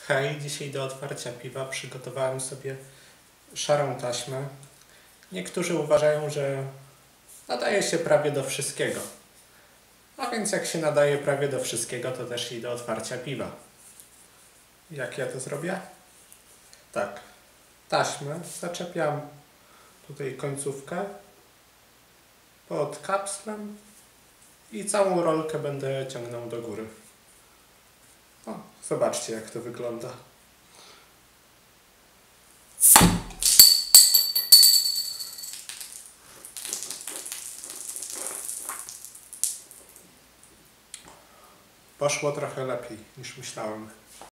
Hej, dzisiaj do otwarcia piwa przygotowałem sobie szarą taśmę. Niektórzy uważają, że nadaje się prawie do wszystkiego. A więc jak się nadaje prawie do wszystkiego, to też i do otwarcia piwa. Jak ja to zrobię? Tak, taśmę zaczepiam tutaj końcówkę pod kapslem i całą rolkę będę ciągnął do góry. O, zobaczcie, jak to wygląda. Poszło trochę lepiej niż myślałem.